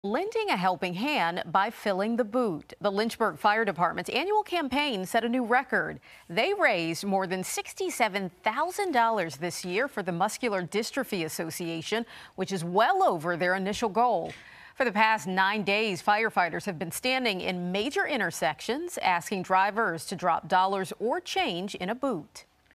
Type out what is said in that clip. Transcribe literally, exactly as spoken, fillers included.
Lending a helping hand by filling the boot. The Lynchburg Fire Department's annual campaign set a new record. They raised more than sixty-seven thousand dollars this year for the Muscular Dystrophy Association, which is well over their initial goal. For the past nine days, firefighters have been standing in major intersections, asking drivers to drop dollars or change in a boot.